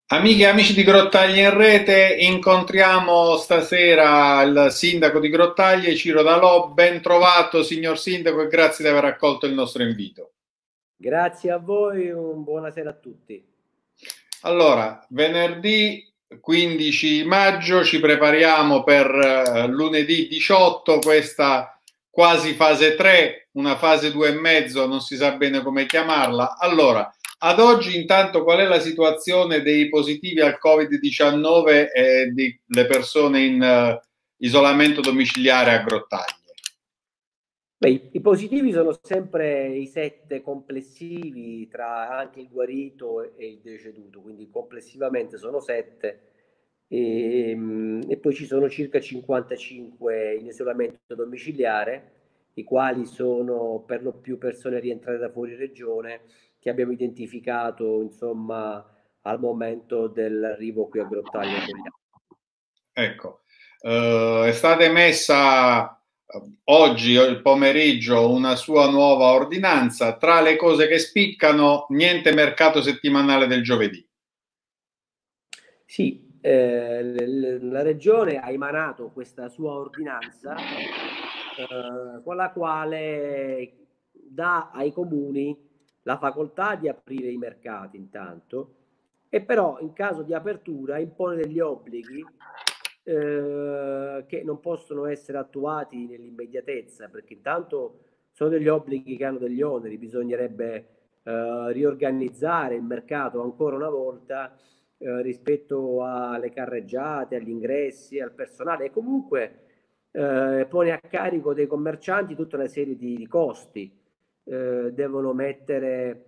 Amiche e amici di Grottaglie in Rete, incontriamo stasera il sindaco di Grottaglie, Ciro Dalò. Ben trovato, signor sindaco, e grazie di aver accolto il nostro invito. Grazie a voi, buonasera a tutti. Allora, venerdì 15 maggio ci prepariamo per lunedì 18, questa quasi fase 3, una fase 2 e mezzo, non si sa bene come chiamarla. Allora, ad oggi intanto qual è la situazione dei positivi al Covid-19 e delle persone in isolamento domiciliare a Grottaglie? Beh, i positivi sono sempre i 7 complessivi tra anche il guarito e il deceduto, quindi complessivamente sono 7 e poi ci sono circa 55 in isolamento domiciliare, i quali sono per lo più persone rientrate da fuori regione che abbiamo identificato insomma al momento dell'arrivo qui a Grottaglie. Ecco, è stata emessa oggi o il pomeriggio una sua nuova ordinanza. Tra le cose che spiccano, niente mercato settimanale del giovedì. Sì, la Regione ha emanato questa sua ordinanza con la quale dà ai comuni la facoltà di aprire i mercati intanto e però in caso di apertura impone degli obblighi che non possono essere attuati nell'immediatezza perché intanto sono degli obblighi che hanno degli oneri, bisognerebbe riorganizzare il mercato ancora una volta rispetto alle carreggiate, agli ingressi, al personale e comunque pone a carico dei commercianti tutta una serie di costi. Devono mettere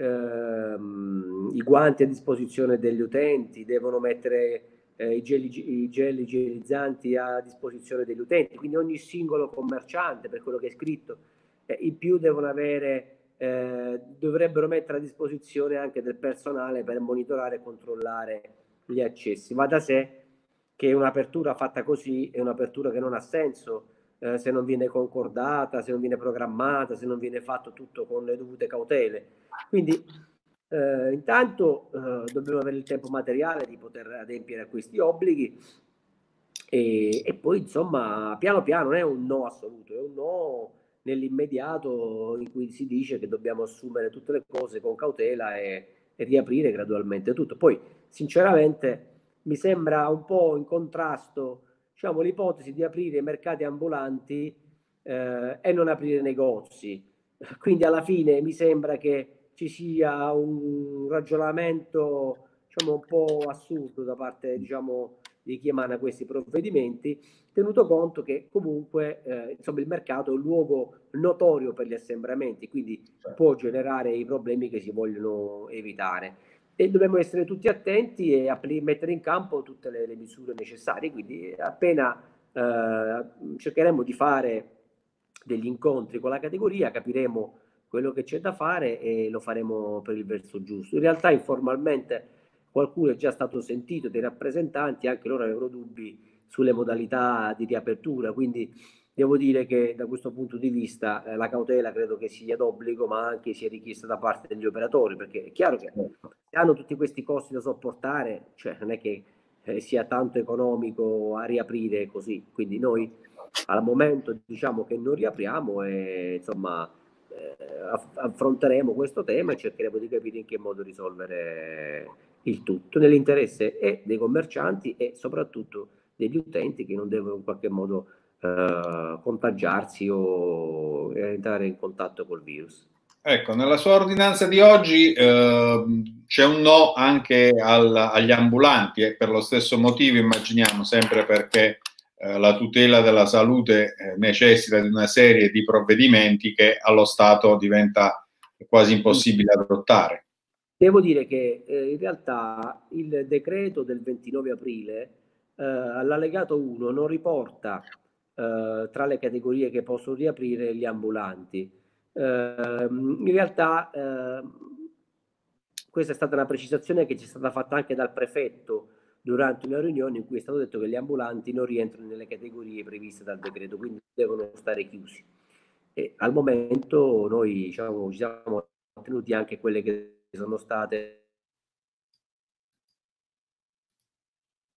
i guanti a disposizione degli utenti, devono mettere i gel igienizzanti a disposizione degli utenti, quindi ogni singolo commerciante, per quello che è scritto, in più devono avere dovrebbero mettere a disposizione anche del personale per monitorare e controllare gli accessi. Va da sé che un'apertura fatta così è un'apertura che non ha senso se non viene concordata, se non viene programmata, se non viene fatto tutto con le dovute cautele. Quindi intanto dobbiamo avere il tempo materiale di poter adempiere a questi obblighi e poi insomma piano piano non è un no assoluto, è un no nell'immediato in cui si dice che dobbiamo assumere tutte le cose con cautela e riaprire gradualmente tutto. Poi sinceramente mi sembra un po' in contrasto, diciamo, l'ipotesi di aprire mercati ambulanti e non aprire negozi. Quindi alla fine mi sembra che ci sia un ragionamento diciamo, un po' assurdo da parte diciamo, di chi emana questi provvedimenti, tenuto conto che comunque insomma, il mercato è un luogo notorio per gli assembramenti, quindi può generare i problemi che si vogliono evitare. E dobbiamo essere tutti attenti e mettere in campo tutte le misure necessarie. Quindi appena cercheremo di fare degli incontri con la categoria, capiremo quello che c'è da fare e lo faremo per il verso giusto. In realtà informalmente qualcuno è già stato sentito dei rappresentanti, anche loro avevano dubbi sulle modalità di riapertura, quindi devo dire che da questo punto di vista la cautela credo che sia d'obbligo, ma anche sia richiesta da parte degli operatori, perché è chiaro che se hanno tutti questi costi da sopportare, cioè non è che sia tanto economico a riaprire così, quindi noi al momento diciamo che non riapriamo e insomma affronteremo questo tema e cercheremo di capire in che modo risolvere il tutto nell'interesse e dei commercianti e soprattutto degli utenti che non devono in qualche modo contagiarsi o entrare in contatto col virus. Ecco, nella sua ordinanza di oggi c'è un no anche agli ambulanti e per lo stesso motivo, immaginiamo, sempre perché la tutela della salute necessita di una serie di provvedimenti che allo Stato diventa quasi impossibile adottare. Devo dire che in realtà il decreto del 29 aprile all'allegato 1 non riporta tra le categorie che possono riaprire gli ambulanti. In realtà questa è stata una precisazione che ci è stata fatta anche dal prefetto durante una riunione in cui è stato detto che gli ambulanti non rientrano nelle categorie previste dal decreto, quindi devono stare chiusi. E al momento noi diciamo, ci siamo tenuti anche quelle che sono state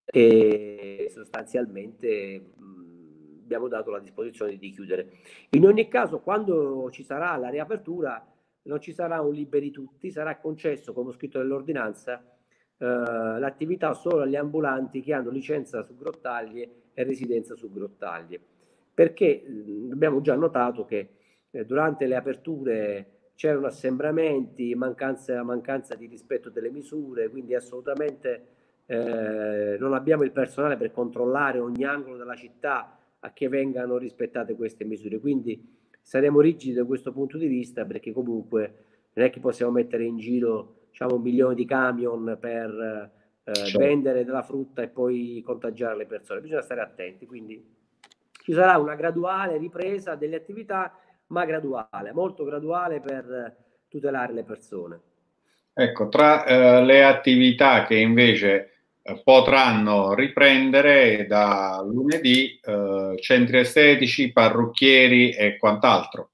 e sostanzialmente abbiamo dato la disposizione di chiudere. In ogni caso, quando ci sarà la riapertura, non ci sarà un liberi tutti, sarà concesso, come ho scritto nell'ordinanza, l'attività solo agli ambulanti che hanno licenza su Grottaglie e residenza su Grottaglie, perché abbiamo già notato che durante le aperture c'erano assembramenti, mancanza di rispetto delle misure, quindi assolutamente non abbiamo il personale per controllare ogni angolo della città a che vengano rispettate queste misure. Quindi saremo rigidi da questo punto di vista, perché comunque non è che possiamo mettere in giro, diciamo, 1 milione di camion per vendere della frutta e poi contagiare le persone. Bisogna stare attenti, quindi ci sarà una graduale ripresa delle attività, ma graduale, molto graduale, per tutelare le persone. Ecco, tra le attività che invece potranno riprendere da lunedì, centri estetici, parrucchieri e quant'altro.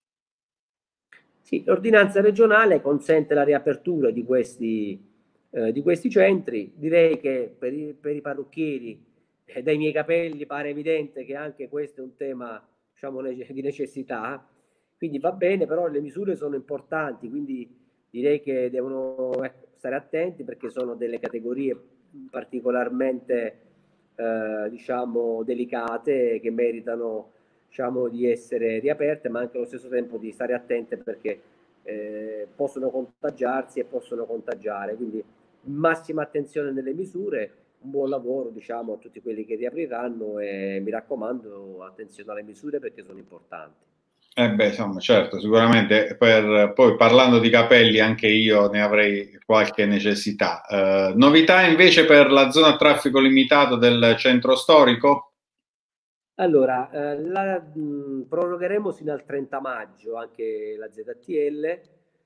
Sì, l'ordinanza regionale consente la riapertura di questi centri. Direi che per i parrucchieri, dai miei capelli pare evidente che anche questo è un tema, diciamo, di necessità, quindi va bene, però le misure sono importanti, quindi direi che devono stare attenti, perché sono delle categorie particolarmente diciamo delicate, che meritano, diciamo, di essere riaperte, ma anche allo stesso tempo di stare attente, perché possono contagiarsi e possono contagiare. Quindi massima attenzione nelle misure, un buon lavoro, diciamo, a tutti quelli che riapriranno, e mi raccomando, attenzione alle misure, perché sono importanti. Beh, insomma, certo, sicuramente poi parlando di capelli anche io ne avrei qualche necessità. Novità invece per la zona a traffico limitato del centro storico? Allora, prorogheremo fino al 30 maggio anche la ZTL,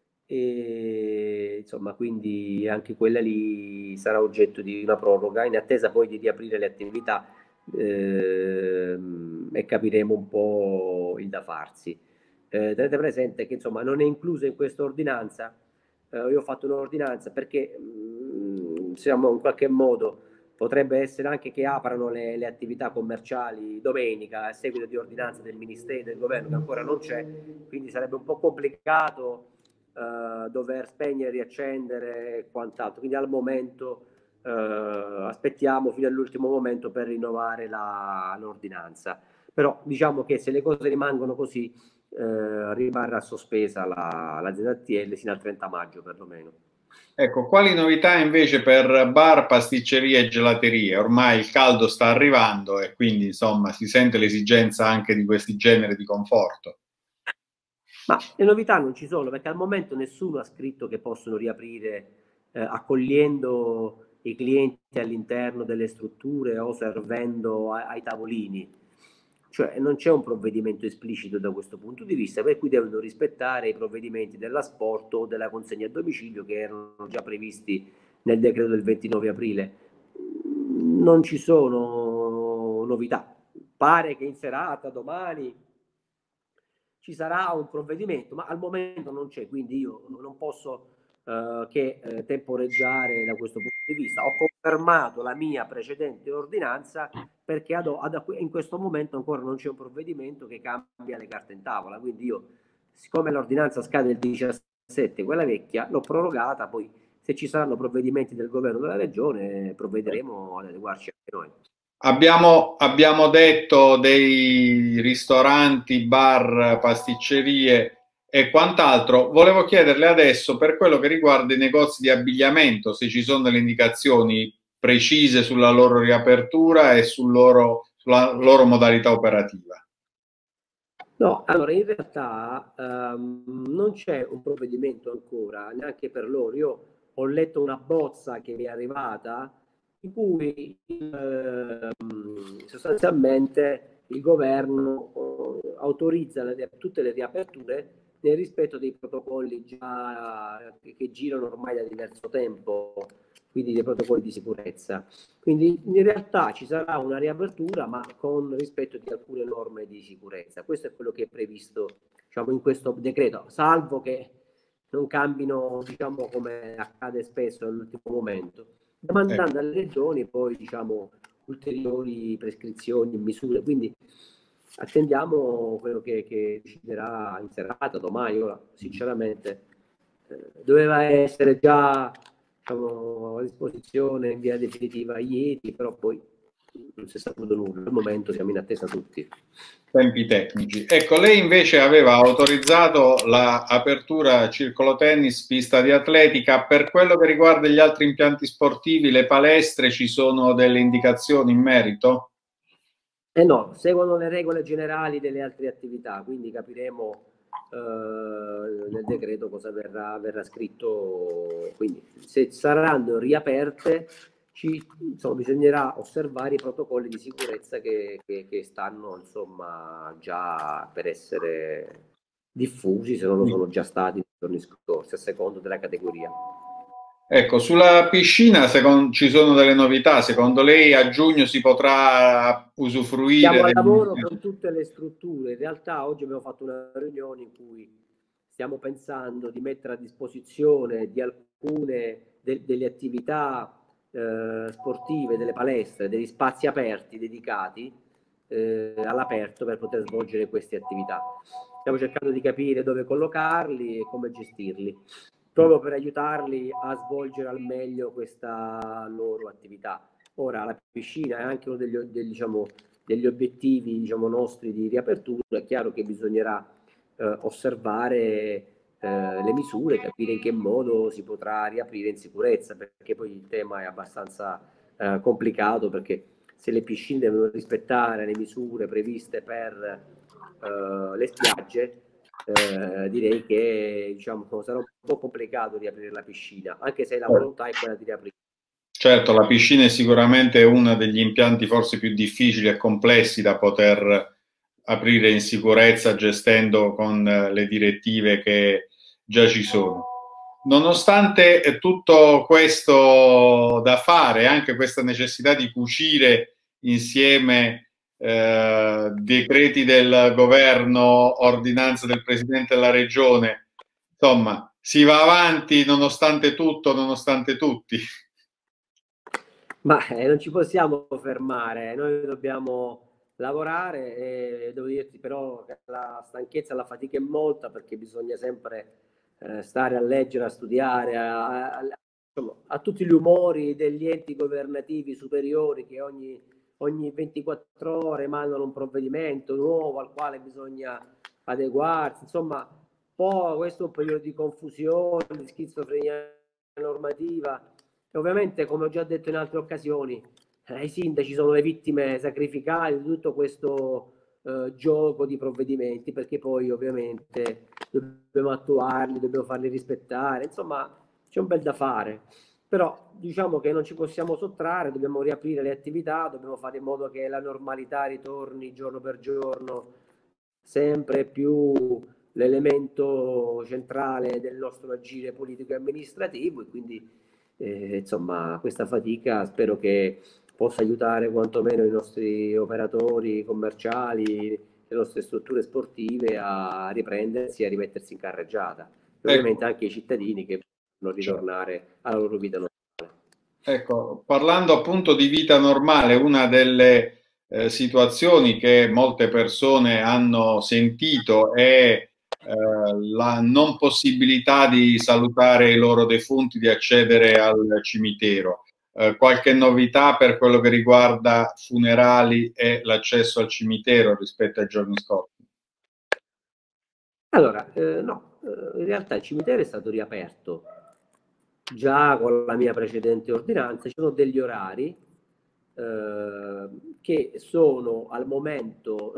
e insomma, quindi anche quella lì sarà oggetto di una proroga, in attesa poi di riaprire le attività, e capiremo un po' il da farsi. Tenete presente che insomma non è incluso in questa ordinanza. Io ho fatto un'ordinanza perché siamo in qualche modo, potrebbe essere anche che aprano le attività commerciali domenica a seguito di ordinanza del Ministero del Governo, che ancora non c'è, quindi sarebbe un po' complicato dover spegnere, riaccendere e quant'altro. Quindi al momento aspettiamo fino all'ultimo momento per rinnovare l'ordinanza. Però diciamo che se le cose rimangono così, rimarrà sospesa la ZTL fino al 30 maggio perlomeno. Ecco, quali novità invece per bar, pasticcerie e gelaterie? Ormai il caldo sta arrivando e quindi insomma si sente l'esigenza anche di questi generi di conforto. Ma le novità non ci sono, perché al momento nessuno ha scritto che possono riaprire accogliendo i clienti all'interno delle strutture o servendo ai tavolini. Cioè non c'è un provvedimento esplicito da questo punto di vista, per cui devono rispettare i provvedimenti dell'asporto o della consegna a domicilio, che erano già previsti nel decreto del 29 aprile. Non ci sono novità. Pare che in serata, domani, ci sarà un provvedimento, ma al momento non c'è, quindi io non posso che temporeggiare da questo punto di vista. Ho confermato la mia precedente ordinanza, perché in questo momento ancora non c'è un provvedimento che cambia le carte in tavola, quindi io, siccome l'ordinanza scade il 17, quella vecchia, l'ho prorogata, poi se ci saranno provvedimenti del governo della regione provvederemo ad adeguarci anche noi. Abbiamo detto dei ristoranti, bar, pasticcerie e quant'altro. Volevo chiederle adesso per quello che riguarda i negozi di abbigliamento, se ci sono delle indicazioni precise sulla loro riapertura e sulla loro modalità operativa. No, allora in realtà non c'è un provvedimento ancora, neanche per loro. Io ho letto una bozza che mi è arrivata, in cui sostanzialmente il governo autorizza tutte le riaperture nel rispetto dei protocolli già che girano ormai da diverso tempo, quindi dei protocolli di sicurezza. Quindi in realtà ci sarà una riapertura, ma con rispetto di alcune norme di sicurezza. Questo è quello che è previsto, diciamo, in questo decreto, salvo che non cambino, diciamo, come accade spesso all'ultimo momento. demandando alle regioni poi, diciamo, ulteriori prescrizioni e misure. Quindi attendiamo quello che deciderà in serata domani. Ora, sinceramente, doveva essere già, diciamo, a disposizione in via definitiva ieri, però poi non si è saputo nulla. Al momento siamo in attesa tutti. Tempi tecnici. Ecco, lei invece aveva autorizzato l'apertura circolo tennis, pista di atletica. Per quello che riguarda gli altri impianti sportivi, le palestre, ci sono delle indicazioni in merito? No, seguono le regole generali delle altre attività, quindi capiremo nel decreto cosa verrà scritto. Quindi se saranno riaperte, insomma, bisognerà osservare i protocolli di sicurezza che stanno, insomma, già per essere diffusi, se non lo sono già stati nei giorni scorsi, a seconda della categoria. Ecco, sulla piscina ci sono delle novità. Secondo lei a giugno si potrà usufruire Siamo al lavoro con tutte le strutture. In realtà oggi abbiamo fatto una riunione in cui stiamo pensando di mettere a disposizione di alcune delle attività sportive, delle palestre, degli spazi aperti dedicati all'aperto per poter svolgere queste attività. Stiamo cercando di capire dove collocarli e come gestirli, proprio per aiutarli a svolgere al meglio questa loro attività. Ora, la piscina è anche uno degli obiettivi, diciamo, nostri di riapertura. È chiaro che bisognerà osservare le misure, capire in che modo si potrà riaprire in sicurezza, perché poi il tema è abbastanza complicato, perché se le piscine devono rispettare le misure previste per le spiagge, direi che, diciamo, sarà un po' complicato riaprire la piscina, anche se la volontà è quella di riaprire. Certo, la piscina è sicuramente uno degli impianti forse più difficili e complessi da poter aprire in sicurezza gestendo con le direttive che già ci sono. Nonostante tutto questo da fare, anche questa necessità di cucire insieme decreti del governo, ordinanze del Presidente della Regione, insomma, si va avanti nonostante tutto, nonostante tutti. Ma non ci possiamo fermare, noi dobbiamo lavorare e devo dirti però che la stanchezza e la fatica è molta, perché bisogna sempre stare a leggere, a studiare, insomma, a tutti gli umori degli enti governativi superiori che ogni 24 ore mandano un provvedimento nuovo al quale bisogna adeguarsi. Insomma, questo è un periodo di confusione, di schizofrenia normativa. E ovviamente, come ho già detto in altre occasioni, i sindaci sono le vittime sacrificali di tutto questo gioco di provvedimenti, perché poi ovviamente dobbiamo attuarli, dobbiamo farli rispettare, insomma c'è un bel da fare. Però diciamo che non ci possiamo sottrarre, dobbiamo riaprire le attività, dobbiamo fare in modo che la normalità ritorni giorno per giorno, sempre più l'elemento centrale del nostro agire politico e amministrativo, e quindi insomma questa fatica spero che possa aiutare quantomeno i nostri operatori commerciali, le nostre strutture sportive a riprendersi e a rimettersi in carreggiata, e ovviamente anche i cittadini che possono ritornare alla loro vita normale. Ecco, parlando appunto di vita normale, una delle situazioni che molte persone hanno sentito è la non possibilità di salutare i loro defunti, di accedere al cimitero. Qualche novità per quello che riguarda funerali e l'accesso al cimitero rispetto ai giorni scorsi? Allora, no, in realtà il cimitero è stato riaperto già con la mia precedente ordinanza. Ci sono degli orari che sono al momento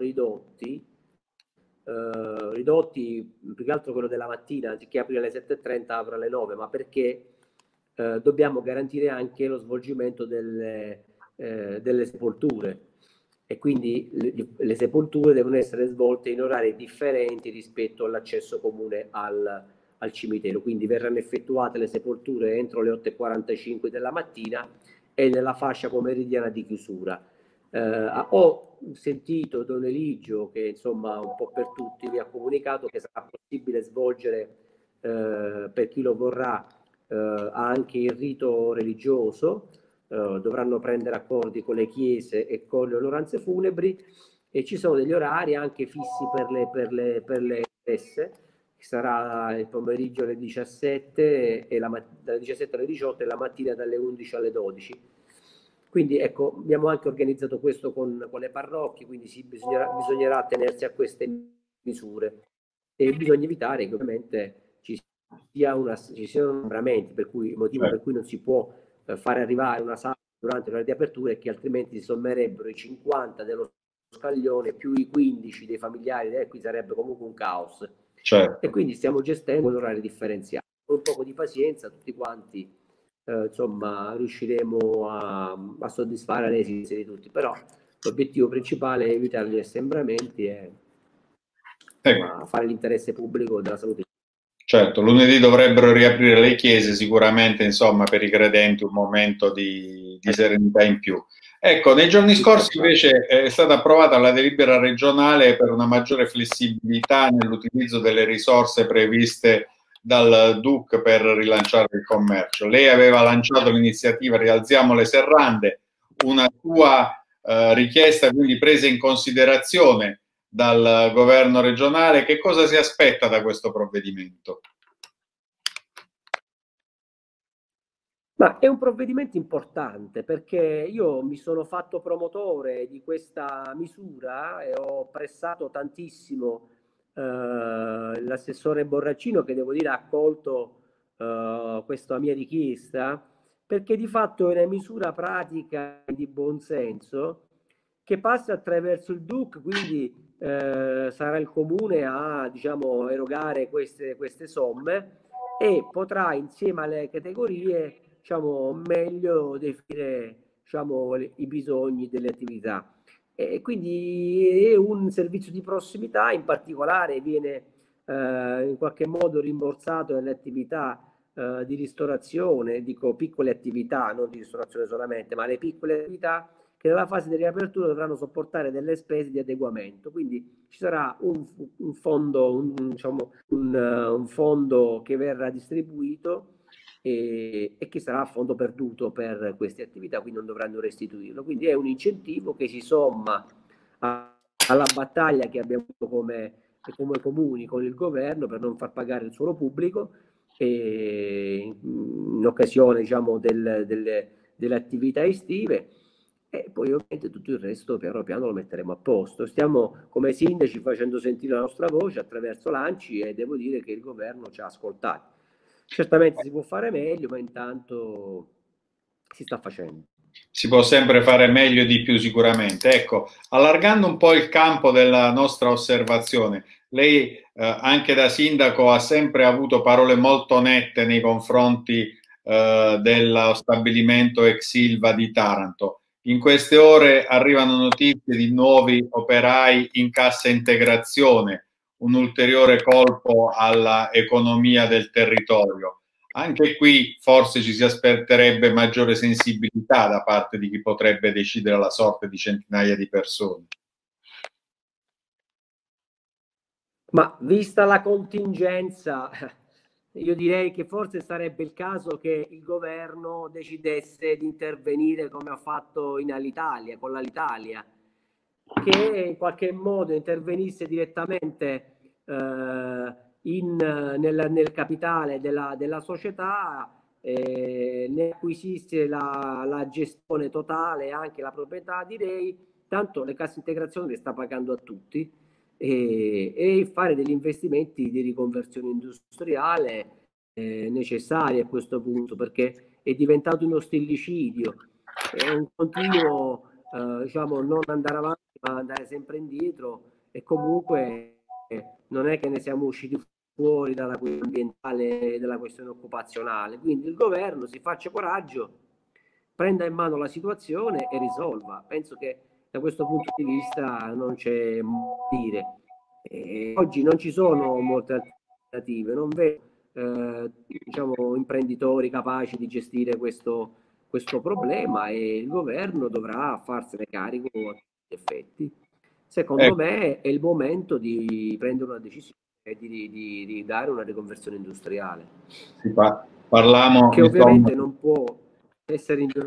ridotti più che altro quello della mattina, anziché aprire alle 7:30 apre alle 9, ma perché dobbiamo garantire anche lo svolgimento delle sepolture, e quindi le sepolture devono essere svolte in orari differenti rispetto all'accesso comune al cimitero. Quindi verranno effettuate le sepolture entro le 8:45 della mattina e nella fascia pomeridiana di chiusura. Ho sentito Don Eligio, che insomma un po' per tutti mi ha comunicato che sarà possibile svolgere per chi lo vorrà anche il rito religioso, dovranno prendere accordi con le chiese e con le onoranze funebri, e ci sono degli orari anche fissi per le messe, che sarà il pomeriggio alle 17 e dalle 17 alle 18 e la mattina dalle 11 alle 12. Quindi ecco, abbiamo anche organizzato questo con le parrocchie, quindi bisognerà tenersi a queste misure, e bisogna evitare che ovviamente ci siano sembramenti, per cui il motivo per cui non si può fare arrivare una sala durante l'ora di apertura è che altrimenti si sommerebbero i 50 dello scaglione più i 15 dei familiari, e qui sarebbe comunque un caos. Certo. E quindi stiamo gestendo un orario differenziato. Con un po' di pazienza tutti quanti insomma riusciremo a soddisfare le esigenze di tutti, però l'obiettivo principale è evitare gli assembramenti e fare l'interesse pubblico della salute. Certo, lunedì dovrebbero riaprire le chiese, sicuramente, insomma, per i credenti un momento di serenità in più. Ecco, nei giorni scorsi invece è stata approvata la delibera regionale per una maggiore flessibilità nell'utilizzo delle risorse previste dal DUC per rilanciare il commercio. Lei aveva lanciato l'iniziativa Rialziamo le serrande, una sua richiesta quindi presa in considerazione dal governo regionale. Che cosa si aspetta da questo provvedimento? Ma è un provvedimento importante, perché io mi sono fatto promotore di questa misura e ho pressato tantissimo l'assessore Borracino, che devo dire ha accolto questa mia richiesta, perché di fatto è una misura pratica di buon senso che passa attraverso il DUC, quindi sarà il comune a, diciamo, erogare queste somme, e potrà insieme alle categorie, diciamo, meglio definire, diciamo, i bisogni delle attività. E quindi è un servizio di prossimità, in particolare viene in qualche modo rimborsato nelle attività di ristorazione, dico piccole attività, non di ristorazione solamente, ma le piccole attività che nella fase di riapertura dovranno sopportare delle spese di adeguamento. Quindi ci sarà un fondo, diciamo, un fondo che verrà distribuito e che sarà a fondo perduto per queste attività, quindi non dovranno restituirlo. Quindi è un incentivo che si somma alla battaglia che abbiamo come comuni con il governo per non far pagare il suolo pubblico, e in occasione, diciamo, delle attività estive. E poi ovviamente tutto il resto piano piano lo metteremo a posto. Stiamo come sindaci facendo sentire la nostra voce attraverso l'ANCI, e devo dire che il governo ci ha ascoltati. Certamente si può fare meglio, ma intanto si sta facendo. Si può sempre fare meglio e di più, sicuramente. Ecco, allargando un po' il campo della nostra osservazione, lei anche da sindaco ha sempre avuto parole molto nette nei confronti dello stabilimento ex Ilva di Taranto. In queste ore arrivano notizie di nuovi operai in cassa integrazione, un ulteriore colpo all'economia del territorio. Anche qui forse ci si aspetterebbe maggiore sensibilità da parte di chi potrebbe decidere la sorte di centinaia di persone. Ma vista la contingenza, io direi che forse sarebbe il caso che il governo decidesse di intervenire come ha fatto in Alitalia, con l'Alitalia, che in qualche modo intervenisse direttamente nel capitale della società, ne acquisisse la gestione totale e anche la proprietà, direi, tanto le casse integrazioni le sta pagando a tutti, e fare degli investimenti di riconversione industriale necessari a questo punto, perché è diventato uno stillicidio, è un continuo diciamo, non andare avanti ma andare sempre indietro, e comunque non è che ne siamo usciti fuori dalla questione ambientale e dalla questione occupazionale. Quindi il governo si faccia coraggio, prenda in mano la situazione e risolva. Penso che da questo punto di vista non c'è da dire. Oggi non ci sono molte alternative, non vedo diciamo, imprenditori capaci di gestire questo problema, e il governo dovrà farsene carico a tutti gli effetti. Secondo me è il momento di prendere una decisione e di dare una riconversione industriale. Si parliamo, che ovviamente non può essere in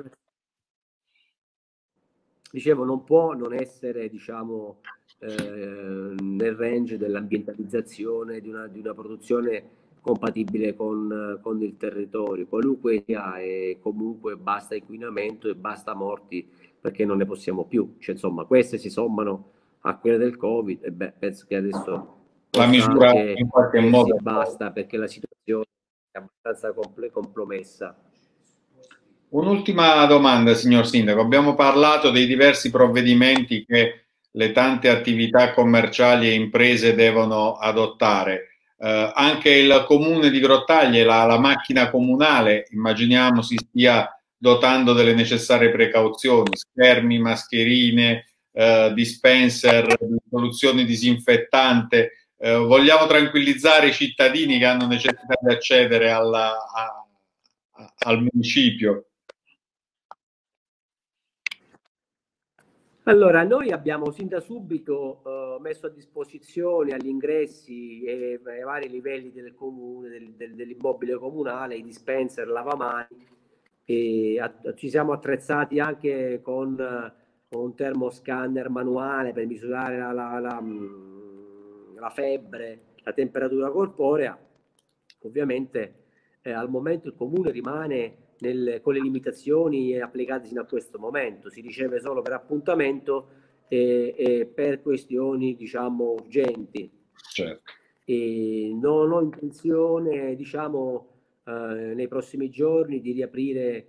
dicevo, non può non essere, diciamo, nel range dell'ambientalizzazione di una produzione compatibile con il territorio, qualunque sia, e comunque basta inquinamento e basta morti perché non ne possiamo più. Cioè, insomma, queste si sommano a quelle del Covid e beh, penso che adesso la possa misura anche in qualche dirsi modo. basta perché la situazione è abbastanza compromessa. Un'ultima domanda, signor Sindaco. Abbiamo parlato dei diversi provvedimenti che le tante attività commerciali e imprese devono adottare. Anche il comune di Grottaglie, la macchina comunale, immaginiamo si stia dotando delle necessarie precauzioni, schermi, mascherine, dispenser, soluzioni disinfettante. Vogliamo tranquillizzare i cittadini che hanno necessità di accedere al municipio. Allora, noi abbiamo sin da subito messo a disposizione agli ingressi e ai vari livelli del comune, dell'immobile comunale, i dispenser, lavamani, e ci siamo attrezzati anche con un termoscanner manuale per misurare la febbre, la temperatura corporea. Ovviamente al momento il comune rimane con le limitazioni applicate fino a questo momento, si riceve solo per appuntamento e per questioni diciamo urgenti. Certo. E non ho intenzione, diciamo, nei prossimi giorni di riaprire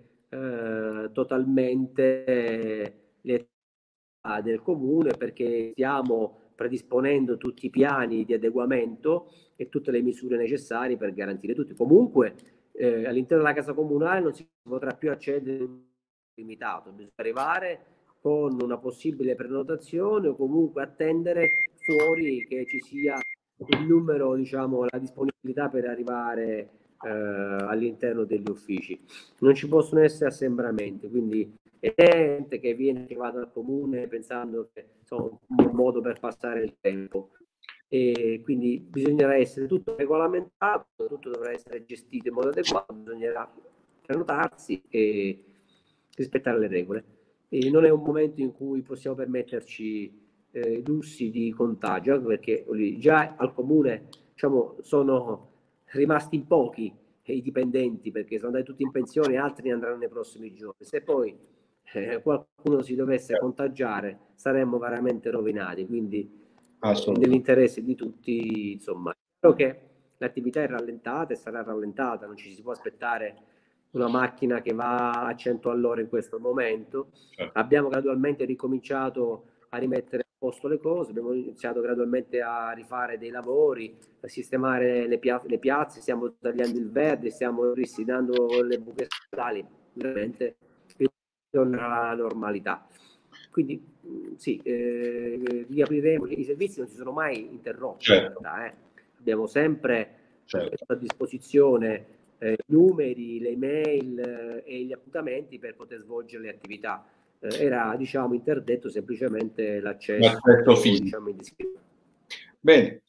totalmente le attività del comune perché stiamo predisponendo tutti i piani di adeguamento e tutte le misure necessarie per garantire tutti. Comunque all'interno della casa comunale non si potrà più accedere in limitato, bisogna arrivare con una possibile prenotazione o comunque attendere fuori che ci sia il numero, diciamo, la disponibilità per arrivare all'interno degli uffici. Non ci possono essere assembramenti, quindi è gente che viene arrivata al comune pensando che insomma, un modo per passare il tempo. E quindi bisognerà essere tutto regolamentato, tutto dovrà essere gestito in modo adeguato, bisognerà prenotarsi e rispettare le regole. E non è un momento in cui possiamo permetterci lussi di contagio, perché già al comune diciamo, sono rimasti in pochi i dipendenti perché sono andati tutti in pensione, altri ne andranno nei prossimi giorni. Se poi qualcuno si dovesse contagiare saremmo veramente rovinati, quindi nell'interesse di tutti, insomma, spero che l'attività è rallentata e sarà rallentata, non ci si può aspettare una macchina che va a 100 all'ora in questo momento. Abbiamo gradualmente ricominciato a rimettere a posto le cose, abbiamo iniziato gradualmente a rifare dei lavori, a sistemare le piazze, stiamo tagliando il verde, stiamo ristinando le buche stradali, veramente tornerà alla normalità. Quindi sì, riapriremo, i servizi non si sono mai interrotti, certo. in realtà, abbiamo sempre Certo. a disposizione i numeri, le email e gli appuntamenti per poter svolgere le attività. Era diciamo interdetto semplicemente l'accesso diciamo, in discreto. Bene,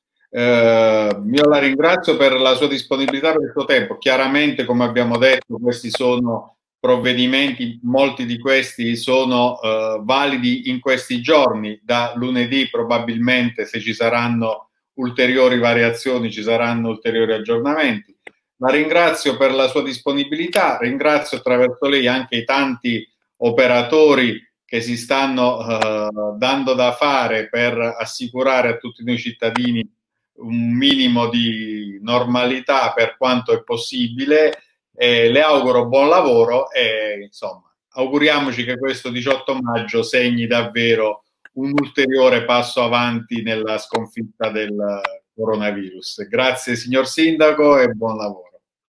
io la ringrazio per la sua disponibilità, per il suo tempo. Chiaramente, come abbiamo detto, questi sono provvedimenti, molti di questi sono validi in questi giorni. Da lunedì probabilmente, se ci saranno ulteriori variazioni, ci saranno ulteriori aggiornamenti. La ringrazio per la sua disponibilità, ringrazio attraverso lei anche i tanti operatori che si stanno dando da fare per assicurare a tutti noi cittadini un minimo di normalità per quanto è possibile. Le auguro buon lavoro e insomma auguriamoci che questo 18 maggio segni davvero un ulteriore passo avanti nella sconfitta del coronavirus. Grazie signor Sindaco e buon lavoro.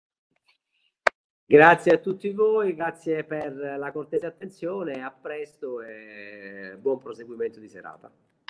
Grazie a tutti voi, grazie per la cortese attenzione, a presto e buon proseguimento di serata.